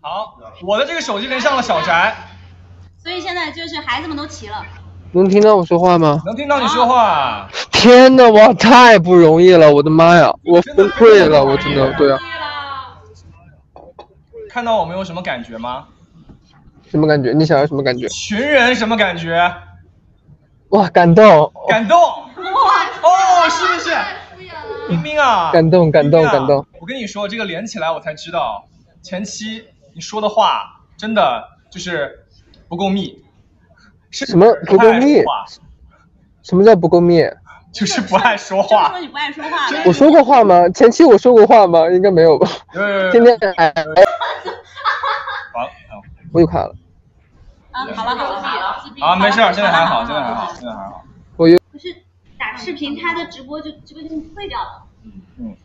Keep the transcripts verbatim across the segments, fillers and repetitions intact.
好，我的这个手机连上了小宅， 所以现在就是孩子们都齐了。 能听到我说话吗？ 能听到你说话。 天哪，哇，太不容易了，我的妈呀，我崩溃了，我真的，对啊。 看到我们有什么感觉吗？ 什么感觉？你想要什么感觉？ 群人什么感觉？ 哇，感动！ 感动！哇！哦，是不是？冰冰啊！ 感动，感动，感动！ 我跟你说，这个连起来我才知道，前期你说的话真的就是不够密。 什么不够密？什么叫不够密？ 就是不爱说话。 说你不爱说话。 我说过话吗？前期我说过话吗？应该没有吧。天天哎。 完了， 我又卡了。 啊，好了好了好了。 啊，没事，现在还好，现在还好，现在还好。 我又。 不是打视频，他的直播就直播就退掉了。 嗯嗯。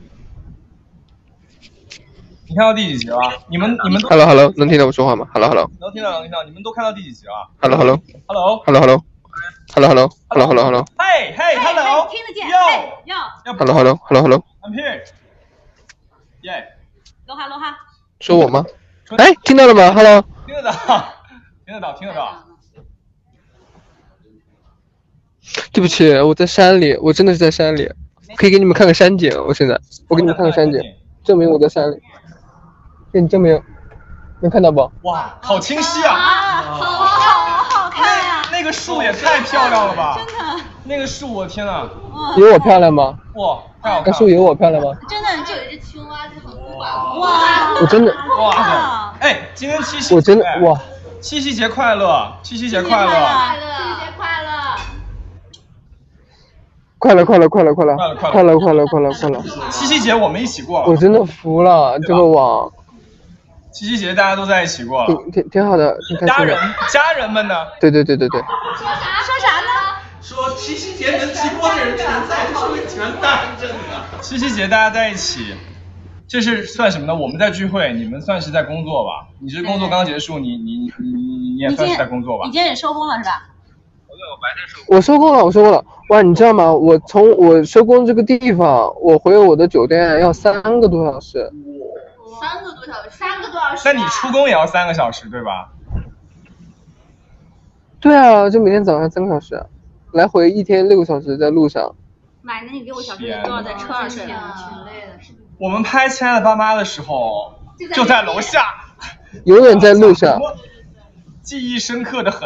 你看到第几集了？你们你们 ？Hello Hello， 能听到我说话吗 ？Hello Hello。 能听到能听到，你们都看到第几集了 ？Hello Hello。 Hello Hello Hello。Hello Hello Hello Hello Hello。 嘿嘿 Hello。 听得见。 哟哟。 Hello Hello Hello Hello。 I'm here。耶。 罗哈罗哈。 说我吗？哎，听到了吗 ？Hello。 听得到，听得到，听得到。 对不起，我在山里，我真的是在山里，可以给你们看个山景。我现在，我给你们看个山景，证明我在山里。给你证明，能看到不？ 哇，好清晰啊！ 啊，好好好看呀！ 那个树也太漂亮了吧！ 真的。 那个树，我天哪！ 有我漂亮吗？ 哇，太好看了！ 那树有我漂亮吗？ 真的， 就有一只青蛙，就很古板。 哇！ 我真的。 哇！哎，今天七夕， 我真的哇！ 七夕节快乐！七夕节快乐！ 快乐！七夕节快乐！ 快乐快乐快乐快乐快乐快乐快乐快乐快乐！ 七夕节我们一起过了。 我真的服了，这个网。 七夕节大家都在一起过了， 挺挺挺好的，挺开心的。 家人家人们呢？ 对对对对对。 说啥？ 说啥呢？ 说七夕节能直播的人全在，这说明全大真的。 七夕节大家在一起，这是算什么呢？我们在聚会，你们算是在工作吧？你是工作刚结束，你你你你你也算是在工作吧？ 你今天也收工了是吧？ 我白天收工。 我收工了，我收工了。哇，你知道吗？我从我收工这个地方，我回我的酒店要三个多小时。 三个多小时，三个多小时。 那你出工也要三个小时，对吧？ 对啊，就每天早上三个小时，来回一天六个小时在路上。 妈，那你六个小时都要在车上睡了，挺累的。 我们拍《亲爱的爸妈》的时候，就在楼下， 永远在路上， 记忆深刻的很。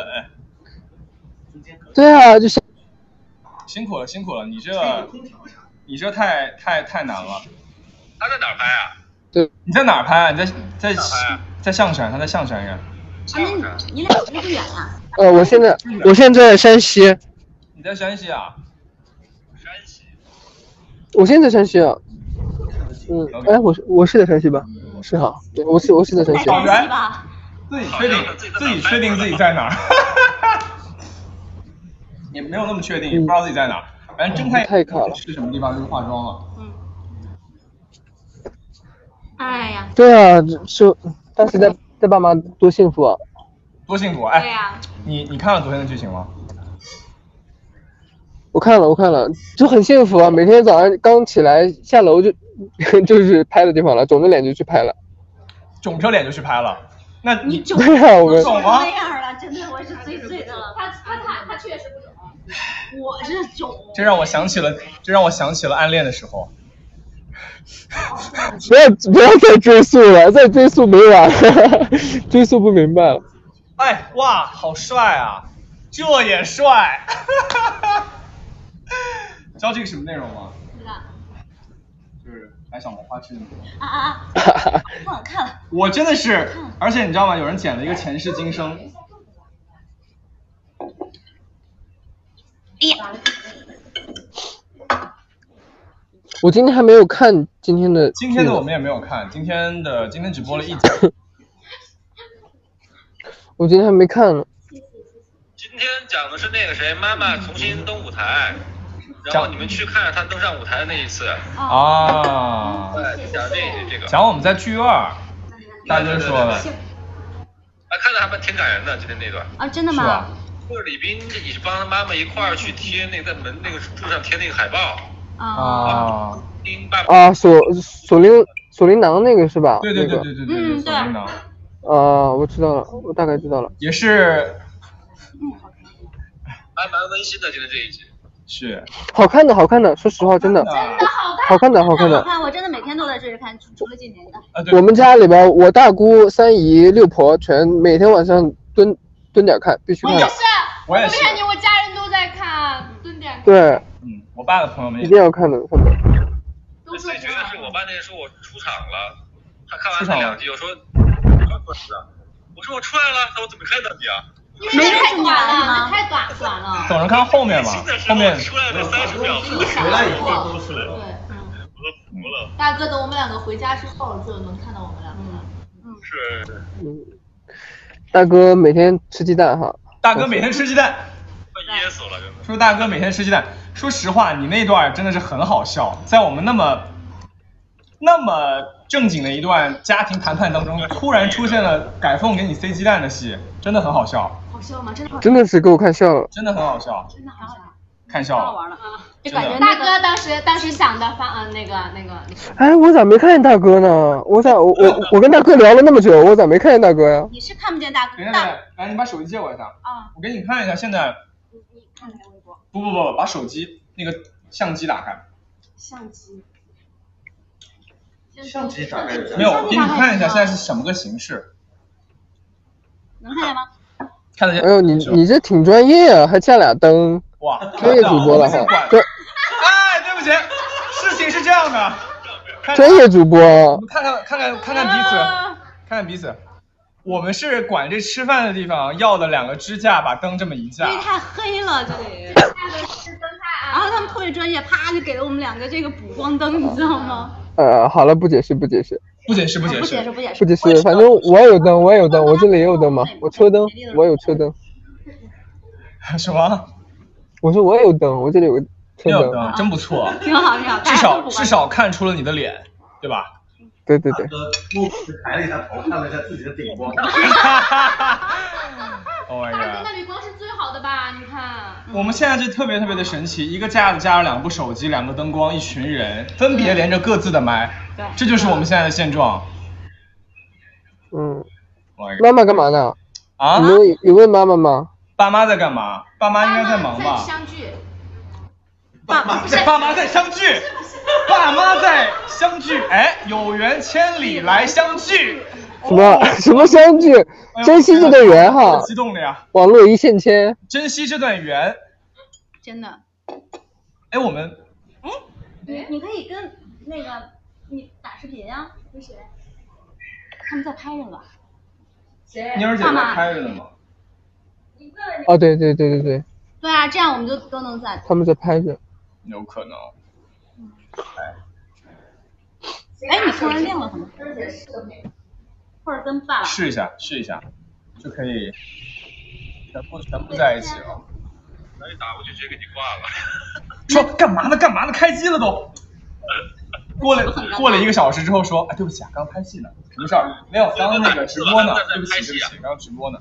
对啊，就是辛苦了，辛苦了，你这，你这太太太难了。 他在哪儿拍啊？ 对， 你在哪儿拍啊？你在在在象山，他在象山呀。 啊，那你你俩离不远啊？ 呃，我现在我现在在山西。 你在山西啊？ 山西。 我现在在山西啊。嗯，哎，我是我是在山西吧？是哈，对，我是我是在山西。 山西吧？ 自己确定自己确定自己在哪儿？也没有那么确定，也不知道自己在哪儿。反正侦探太卡了。 是什么地方就是化妆了。 嗯。哎呀。 对啊，就当时在在爸妈多幸福啊！ 多幸福哎！ 对呀。 你你看了昨天的剧情吗？ 我看了，我看了，就很幸福啊！每天早上刚起来下楼就就是拍的地方了，肿着脸就去拍了。 肿着脸就去拍了？那你肿对啊，我们肿吗？ 那样了，真的我是醉醉的了。 他他他他确实不肿。 我是肿。 这让我想起了，这让我想起了暗恋的时候。 不要不要再追溯了，再追溯没完了，追溯不明白了。 哎，哇，好帅啊！这也帅。知道这个什么内容吗？ 不知道。 就是白小桃花痴的内容。 啊啊啊！不好看了。 我真的是，而且你知道吗？有人剪了一个前世今生。 哎呀！ 我今天还没有看今天的。 今天的我们也没有看，今天的今天只播了一集。 我今天还没看呢。 今天讲的是那个谁，妈妈重新登舞台，然后你们去看着她登上舞台的那一次。 啊。 对，讲这这个。 讲我们在剧院，大哥说的。 啊，看着还蛮挺感人的，今天那段。 啊，真的吗？ 就是李斌也是帮他妈妈一块儿去贴那个在门那个柱上贴那个海报。 啊。 啊，索索林手铃铛那个是吧？ 对对对对对对， 嗯手铃铛。 啊，我知道了，我大概知道了。 也是， 还蛮温馨的，今天这一集。 是。 好看的，好看的，说实话，真的。 真的好看的，好看的。 好看，我真的每天都在追着看，除了今年的。 啊，对。 我们家里边，我大姑、三姨、六婆全每天晚上蹲蹲点看，必须看。 我也是， 我也是。 我看你，我家人都在看，蹲点看。 对。 嗯，我爸的朋友们一定要看的，看的。 最绝的是我爸那天说我出场了，他看完那两集，我说，我说我出来了，他说怎么看到你啊？ 因为太短了，太短短了。 等着看后面嘛，后面出来了三十秒， 回来以后都是。 对， 嗯，我都服了。 大哥，等我们两个回家之后，就能看到我们两个了。 嗯，是。 嗯，大哥每天吃鸡蛋哈。 大哥每天吃鸡蛋。 快噎死了，真的。 说大哥每天吃鸡蛋，说实话，你那段真的是很好笑，在我们那么那么正经的一段家庭谈判当中，突然出现了改凤给你塞鸡蛋的戏，真的很好笑。 好笑吗？真的好笑。 真的是给我看笑了。 真的很好笑。 真的好笑。 看笑了。 好玩了啊！就感觉大哥当时当时想的发嗯那个那个。 哎，我咋没看见大哥呢？我咋我我我跟大哥聊了那么久，我咋没看见大哥呀？ 你是看不见大哥。 等一下，来，你把手机借我一下。 啊。 我给你看一下，现在。 你看看微博。 不不不，把手机那个相机打开。 相机。 相机打开。 没有，给你看一下现在是什么个形式。 能看见吗？ 看得见。 哎呦，你你这挺专业啊，还加俩灯。 哇， 专业主播了哈。 对。哎，对不起，事情是这样的。 专业主播。 我们看看看看看看彼此，看看彼此。我们是管这吃饭的地方要的两个支架，把灯这么一架。 因为太黑了这里。然后他们特别专业，啪就给了我们两个这个补光灯，你知道吗？ 呃，好了，不解释，不解释。 不解释，不解释， 不解释，不解释， 不解释。反正我也有灯，我也有灯，我这里也有灯嘛，我车灯，我有车灯。 什么？ 我说我也有灯，我这里有个车灯，真不错。 挺好，挺好。 至少至少看出了你的脸，对吧？ 对对对。 目抬了一下头，看了一下自己的顶光。 Oh my god！ 大哥那里光是最好的吧？你看。 我们现在就特别特别的神奇，一个架子加了两部手机，两个灯光，一群人，分别连着各自的麦，这就是我们现在的现状。 嗯。妈妈干嘛呢？ 啊？ 你们有问妈妈吗？ 爸妈在干嘛？爸妈应该在忙吧？ 相聚。 爸妈在，爸妈在相聚。爸妈在相聚，哎，有缘千里来相聚。 什么什么相聚？珍惜这段缘哈！ 激动的呀！ 网络一线牵， 珍惜这段缘。 真的。 哎，我们， 哎，你你可以跟那个你打视频呀？跟谁？他们在拍着呢。 谁？ 妮儿姐在拍着呢吗？ 哦，对对对对对。 对啊，这样我们就都能在。 他们在拍着。 有可能。 哎。哎，你突然亮了什么？或者跟爸爸试一下，试一下，就可以全部全部在一起了。 那你打过去直接给你挂了。 说干嘛呢？干嘛呢？开机了都。过了过了一个小时之后说，哎，对不起啊，刚拍戏呢。没事儿，没有，刚刚那个直播呢。对不起，对不起，刚刚直播呢。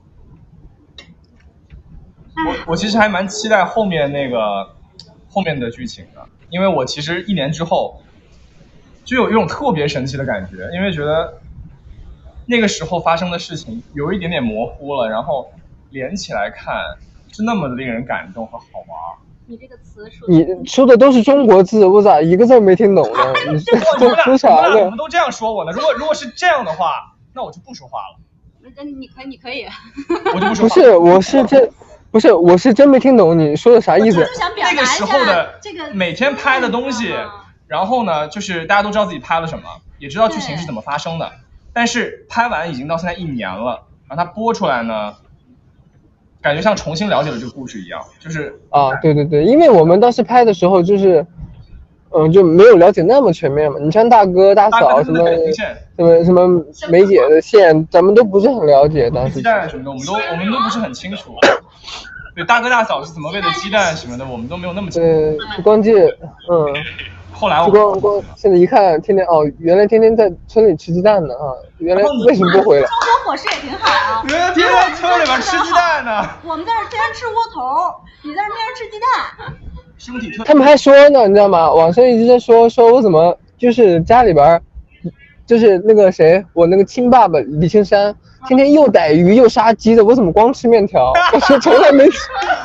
我我其实还蛮期待后面那个后面的剧情的，因为我其实一年之后就有一种特别神奇的感觉，因为觉得那个时候发生的事情有一点点模糊了，然后连起来看是那么令人感动和好玩。 你这个词说你说的都是中国字，我咋一个字没听懂呢？你这说啥呢？ 我们都这样说我呢。如果如果是这样的话，那我就不说话了。 那你可以，你可以。 我就不说话。 不是，我是真，不是，我是真没听懂你说的啥意思。 那个时候的每天拍的东西，然后呢，就是大家都知道自己拍了什么，也知道剧情是怎么发生的，但是拍完已经到现在一年了，然后它播出来呢。感觉像重新了解了这个故事一样，就是啊，对对对，因为我们当时拍的时候就是，嗯、呃，就没有了解那么全面嘛。你像大哥大嫂什么什么什么梅姐的线，咱们都不是很了解。当时鸡蛋什么的，我们都我们都不是很清楚。对，大哥大嫂是怎么喂的鸡蛋什么的，我们都没有那么清楚。 对，光记，嗯。 后来我光光现在一看，天天哦，原来天天在村里吃鸡蛋呢啊！原来为什么不回来？ 生活伙食也挺好啊。 原来天天在村里边吃鸡蛋呢。 我们在这天天吃窝头，你在这天天吃鸡蛋。 身体特。 他们还说呢，你知道吗？网上一直在说，说我怎么就是家里边就是那个谁，我那个亲爸爸李青山，天天又逮鱼又杀鸡的，我怎么光吃面条？我说从来没吃。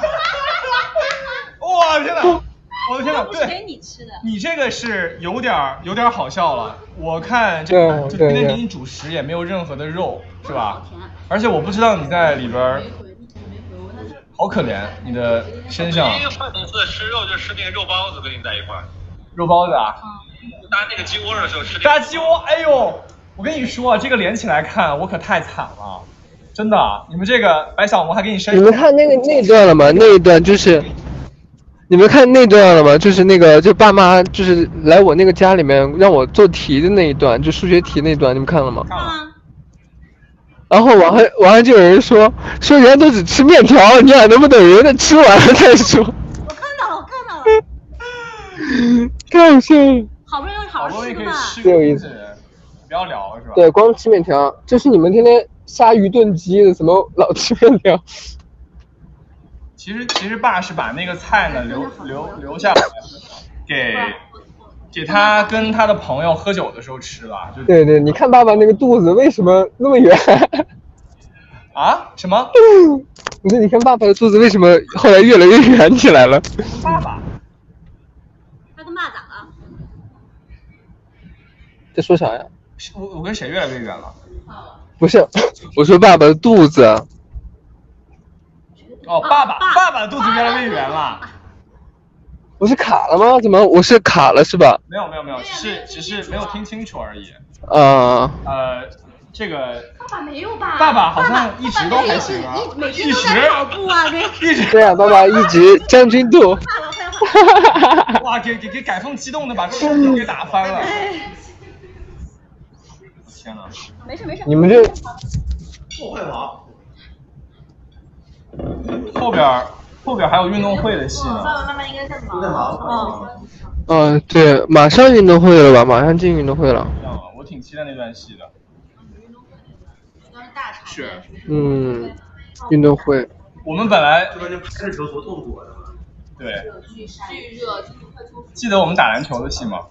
哇天哪！我的天哪！ 不是给对， 你吃的。 你这个是有点儿有点儿好笑了。我看这个就对对对今天给你主食也没有任何的肉，是吧？而且我不知道你在里边儿，好可怜，你的身上第一个换一次吃肉就吃那个肉包子，跟你在一块儿。 肉包子啊， 搭那个鸡窝的时候吃。 炸鸡窝，哎呦，我跟你说，这个连起来看，我可太惨了，真的。你们这个白小萌还给你伸， 你们看那个那一段了吗？那一段就是，你们看那段了吗？就是那个就爸妈就是来我那个家里面让我做题的那一段，就数学题那一段，你们看了吗？ 看了。 然后网上网上就有人说说人家都只吃面条，你俩能不能等人家吃完了再说？ 我看到了，我看到了。 太好笑了。 好不容易好好不容易可以好吃的嘛。 吃个东西，不要聊了是吧？ 对，光吃面条，就是你们天天鲨鱼炖鸡的，怎么老吃面条？ 其实其实爸是把那个菜呢留留留下来，给给他跟他的朋友喝酒的时候吃了。就对对，你看爸爸那个肚子为什么那么圆？ 啊？什么？ 你说你看爸爸的肚子为什么后来越来越圆起来了？ 爸爸。 他跟爸咋了？ 在说啥呀？ 我我跟谁越来越远了？ 不是，我说爸爸的肚子。 哦，爸爸，爸爸的肚子越来越圆了。 我是卡了吗？怎么我是卡了是吧？ 没有没有没有，是只是没有听清楚而已。 啊。 呃，这个。 爸爸没有吧？ 爸爸好像一直都还行啊， 每天都在跑步啊，对。 一直。 对啊，爸爸一直将军肚。 哇，给给给改凤激动的把手都给打翻了。天哪！ 没事没事。 你们这。 后会王。 后边后边还有运动会的戏呢。 爸爸妈妈应该在忙。 在忙。 嗯，对，马上运动会了吧？马上进运动会了。 我挺期待那段戏的。是。 嗯，运动会。 我们本来这边就拍的时候多痛苦啊！ 对。 巨热， 记得我们打篮球的戏吗？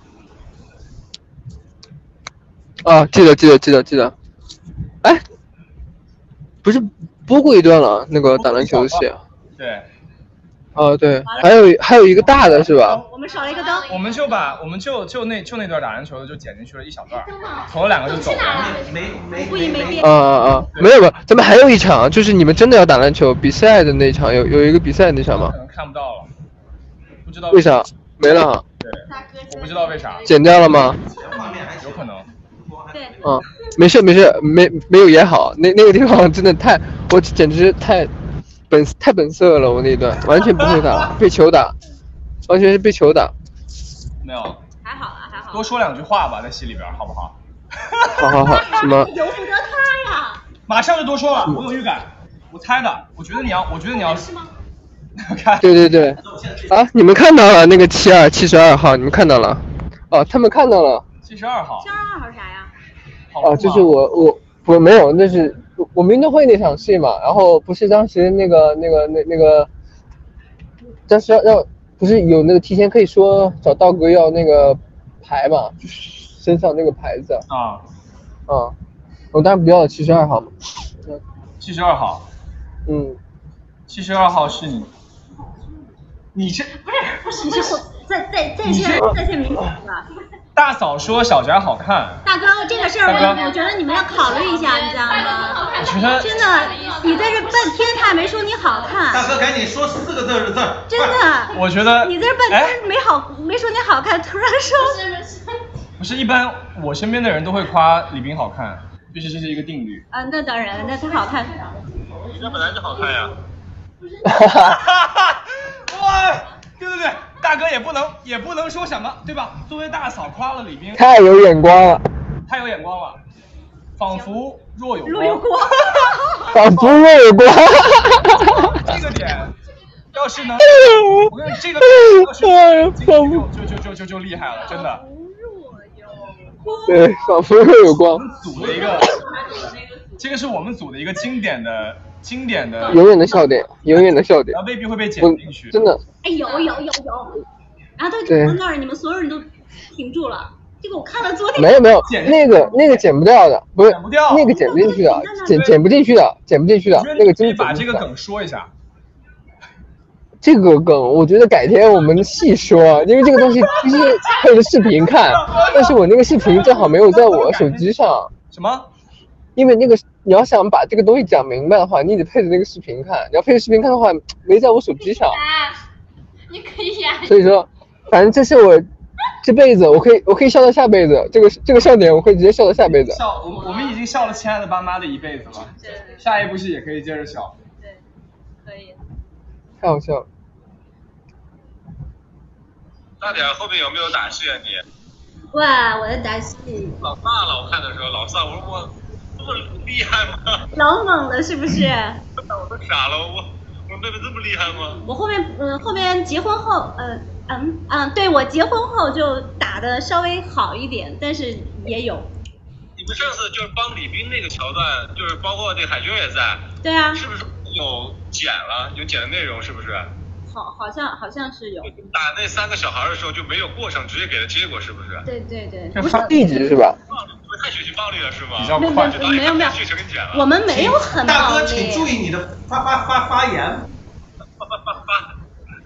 啊，记得记得记得记得。哎，不是播过一段了，那个打篮球的戏。 对。 哦，对，还有还有一个大的是吧？ 我们少了一个灯。 我们就把我们就就那就那段打篮球的就剪进去了一小段，头了两个就走了。 没没故意没变。 啊啊啊！没有没有，咱们还有一场，就是你们真的要打篮球比赛的那场，有有一个比赛那场吗？ 可能看不到了，不知道为啥没了？ 对，我不知道为啥。 剪掉了吗？ 有可能。 对。 嗯，没事没事，没没有演好，那那个地方真的太，我简直太。本太本色了，我那一段完全不会打，被球打，完全是被球打。 没有， 还好啊，还好。 多说两句话吧，在戏里边，好不好？ 好好好，什么？ 由不得他呀！ 马上就多说了，我有预感，我猜的，我觉得你要，我觉得你要。 是吗？ 看。 对对对。啊，你们看到了那个七二七十二号，你们看到了？哦，他们看到了。 七十二号。 七十二号是啥呀？ 哦，就是我我我没有，那是。我们运动会那场戏嘛，然后不是当时那个那个那那个，当时要要不是有那个提前可以说找道哥要那个牌嘛，身上那个牌子啊， 啊，我当然不要了七十二号嘛， 七十二号， 嗯， 七十二号是你，你这不是不是，你是在在在线在线名吧？ 大嫂说小翟好看。 大哥，这个事儿我我觉得你们要考虑一下，你知道吗？ 我觉得真的，你在这半天他还没说你好看。 大哥，赶紧说四个字的字儿。 真的。 我觉得你在这半天没好没说你好看，突然说。不是一般，我身边的人都会夸李冰好看，就是这是一个定律。 啊，那当然，那他好看。 你这本来就好看呀。 哈哈哈！哇！对对对，大哥也不能也不能说什么，对吧？作为大嫂夸了李冰， 太有眼光了， 太有眼光了，仿佛若有若有光， 仿佛若有光。 这个点，要是能，我跟你这个要是就就就就就厉害了，真的。 对，仿佛若有光。 我们组的一个，这个是我们组的一个经典的。经典的， 永远的笑点，永远的笑点， 然后未必会被剪进去。 真的。 哎，有有有有，然后都停到那儿，你们所有人都停住了。 这个我看了昨天。 没有没有，那个那个剪不掉的，不是剪不掉那个剪不进去的，剪剪不进去的，剪不进去的，那个真的把这个梗说一下。 这个梗，我觉得改天我们细说，因为这个东西必须配着视频看，但是我那个视频正好没有在我手机上。 什么？ 因为那个你要想把这个东西讲明白的话，你得配着那个视频看，你要配着视频看的话，没在我手机上。 你可以呀。 所以说，反正这是我这辈子我可以我可以笑到下辈子，这个这个笑点我可以直接笑到下辈子。 笑，我我们已经笑了亲爱的爸妈的一辈子了， 对对下一部戏也可以接着笑。 对，可以。 太好笑了。 大点后面有没有打戏啊你？ 哇，我的打戏老大了，我看的时候老大，我说我这么厉害吗？ 老猛了是不是？ 我都傻了，我我妹妹这么厉害吗？ 我后面嗯后面结婚后呃嗯嗯对我结婚后就打的稍微好一点，但是也有。 你们上次就是帮李斌那个桥段，就是包括那个海军也在， 对啊， 是不是有剪了？有剪的内容是不是？ 好好像好像是有。 打那三个小孩的时候就没有过程，直接给了结果是不是？ 对对对， 不是一直是吧？ 太血腥暴力了是吗？ 比较快， 没有没有，我们没有很大哥， 暴力。 请注意你的发发发发言。 发发发发。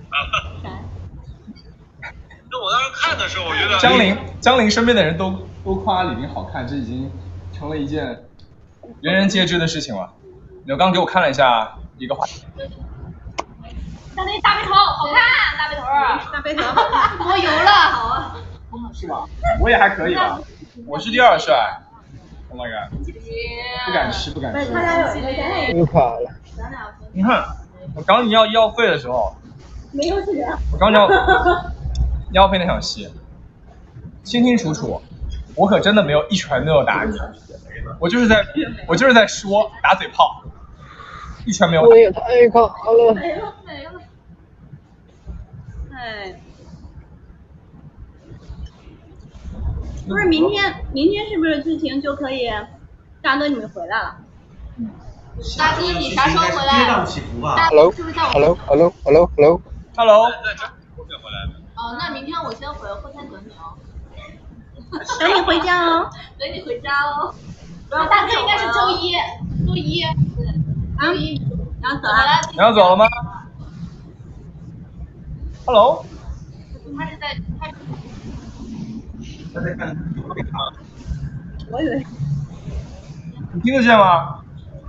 那我当时看的时候，我觉得江玲江玲身边的人都都夸李斌好看，这已经成了一件人人皆知的事情了。刘刚给我看了一下一个话题。 他那大背头好看，大背头儿， 大背头抹油了，好啊。 是吗？我也还可以吧，我是第二帅。Oh my god！ 不敢吃，不敢吃。 他俩有一个又垮了。 你看，我刚要医药费的时候， 没有钱。 我刚要医药费那场戏，清清楚楚，我可真的没有一拳都要打你，我就是在，我就是在说打嘴炮，一拳没有打。 我也太卡了。 没了没了。哎。不是明天，明天是不是剧情就可以？大哥，你们回来了。 大哥，你啥时候回来？ 跌宕起伏吧。 Hello，Hello，Hello，Hello，Hello。 Hello。 哦，那明天我先回，后天等你哦。 等你回家哦。 等你回家哦。然后大哥应该是周一，周一。对。周一。 然后走了。 你要走了吗 ？Hello。 他是在他。 他在看。 我以为。 你听得见吗？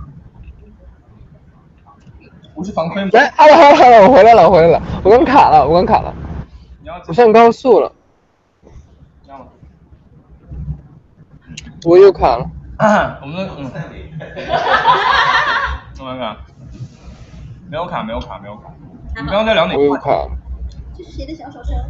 我是防窥吗？ 来 ，Hello，Hello， 我回来了，我回来了，我刚卡了，我刚卡了。我上高速了。 这样吧。 我又卡了。 我们嗯。我看看。没有卡，没有卡，没有卡。你刚刚在聊哪个？ 我又卡了。 这是谁的小手声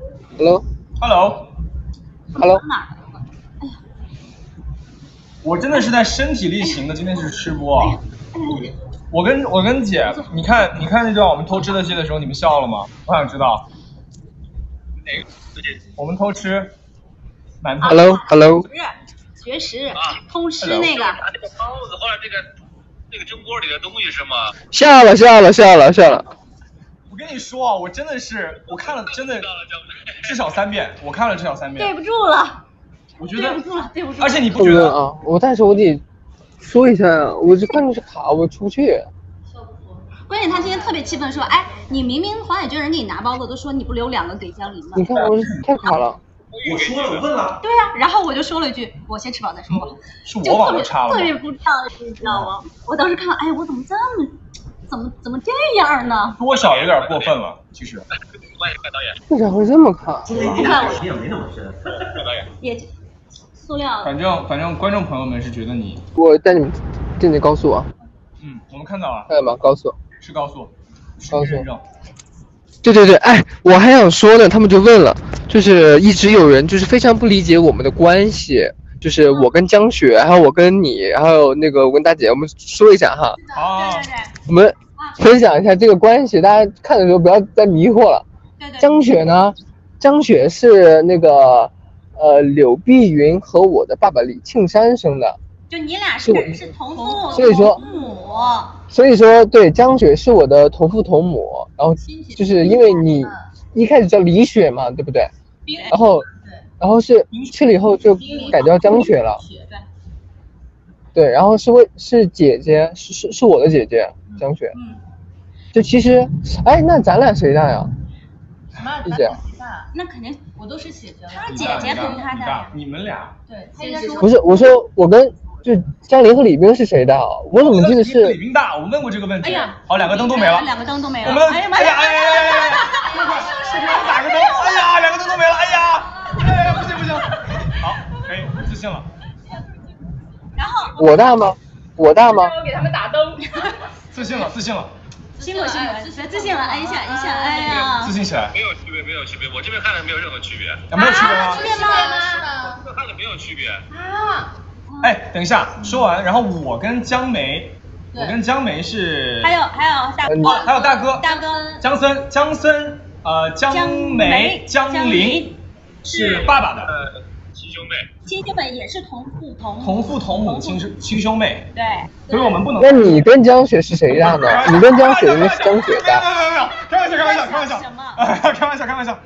？Hello。Hello。 哎呀。 我真的是在身体力行的，今天是吃播啊。我跟我跟姐，你看你看那段我们偷吃的戏的时候，你们笑了吗？我想知道。哪个？我们偷吃。馒头。 Hello，Hello。 不是，绝食，偷吃那个。 拿这个包子或者这个这个蒸锅里的东西是吗？ 笑了笑了笑了笑了。 我跟你说啊，我真的是我看了真的至少三遍，我看了至少三遍。 对不住了。 我觉得对不住了，对不住了。 而且你不觉得啊？我但是我得说一下，我这关键是卡，我出不去。 关键他今天特别气愤，说：“哎，你明明黄海军人给你拿包子，都说你不留两个给江林吗？” 你看我太卡了。 我说了，我问了。 对啊，然后我就说了一句：“我先吃饱再说吧。嗯” 是我网络差了。 特别不仗义，你知道吗？我当时看，哎，我怎么这么，怎么怎么这样呢？ 多少有点过分了，其实。 为啥会这么卡？ 这一点感情也没那么深。 也。塑料。 反正反正观众朋友们是觉得你， 我带你们进那高速啊。 嗯，我们看到了。 看到吗？高速。 是高速。 高速。 对对对，哎，我还想说呢，他们就问了，就是一直有人就是非常不理解我们的关系，就是我跟江雪，还有我跟你，还有那个我跟大姐，我们说一下哈。 好。对对对。 我们分享一下这个关系，大家看的时候不要再迷惑了。 对对。 江雪呢？江雪是那个。呃，柳碧云和我的爸爸李庆山生的， 就你俩是是同父所以说同母， 所以说对江雪是我的同父同母，然后就是因为你一开始叫李雪嘛，对不对？然后然后是去了以后就改叫江雪了。对，然后是为是姐姐，是是是我的姐姐江雪。 嗯。 就其实，哎，那咱俩谁大呀？ 什么？ 姐姐。 那肯定我都是姐姐了。 他姐姐肯定他大。 你们俩。 对，他应该是。 不是，我说我跟就江林和李冰是谁大？我怎么记得是李冰大？我问过这个问题。 哎呀， 好，两个灯都没了。 两个灯都没了。 我们哎呀妈呀！ 哎呀哎呀！打个灯！哎呀，两个灯都没了！哎呀！哎，不行不行。好，可以自信了。 然后我大吗？我大吗？ 我给他们打灯。 自信了，自信了。 辛苦辛苦，自信了，按一下一下，哎呀。 自信起来。 没有区别，没有区别，我这边看的没有任何区别。 没有区别吗？ 区别吗？ 这看的没有区别。 啊。 哎，等一下，说完，然后我跟江梅，我跟江梅是。 还有还有大哥。 还有大哥。 大哥。 江森，江森，呃，江梅，江林，是爸爸的。 亲兄妹。 亲兄妹也是同父同母。 同父同母，亲亲兄妹。 对。 所以我们不能。 那你跟江雪是谁大呢？你跟江雪应该是江雪大。 没有没有没有，开玩笑开玩笑开玩笑。什么？开玩笑开玩笑。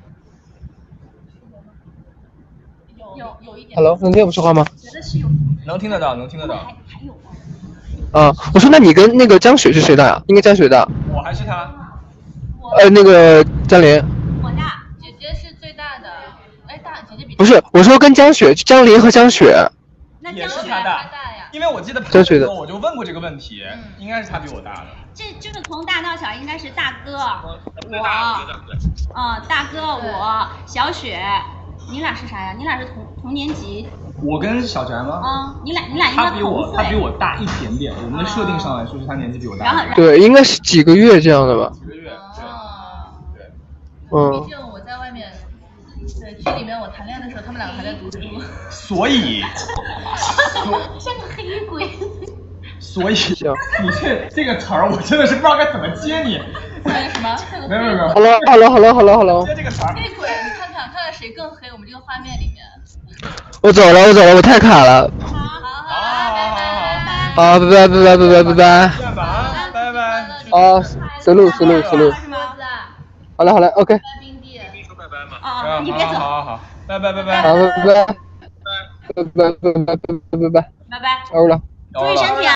有有有一点。 Hello， 能听我说话吗？ 觉得是有。 能听得到，能听得到。 还还有吗？ 啊，我说那你跟那个江雪是谁大呀？应该江雪大。 我还是他。 呃，那个江林。 我大，姐姐是最大的。哎，大姐姐比。 不是，我说跟江雪、江林和江雪。 那也是他大，因为我记得拍的时候我就问过这个问题，应该是他比我大的。 这就是从大到小应该是大哥，我， 啊， 大哥我，小雪，你俩是啥呀？你俩是同同年级？ 我跟小翟吗？ 啊，你俩你俩应该他比我他比我大一点点，我们的设定上来说是他年纪比我大。 然后对，应该是几个月这样的吧？ 几个月，对，对， 嗯。 毕竟我在外面。对，剧里面我谈恋爱的时候，他们两个还在读书。 所以， 像个黑鬼。 所以，你这这个词儿，我真的是不知道该怎么接你。 什么？ 没有没有没有。 好了好了好了好了好了。 接这个词儿。 黑鬼，你看看看看谁更黑？我们这个画面里面。 我走了我走了，我太卡了。 好好好，拜拜。 好，拜拜拜拜拜拜拜拜。 见吧啊，拜拜。 啊，随路随路随路。好了好了 ，OK。 啊，你别走。 好好好，拜拜拜拜。 好，拜拜。拜拜拜拜拜拜拜拜。 拜拜。 欧了。 注意身体啊。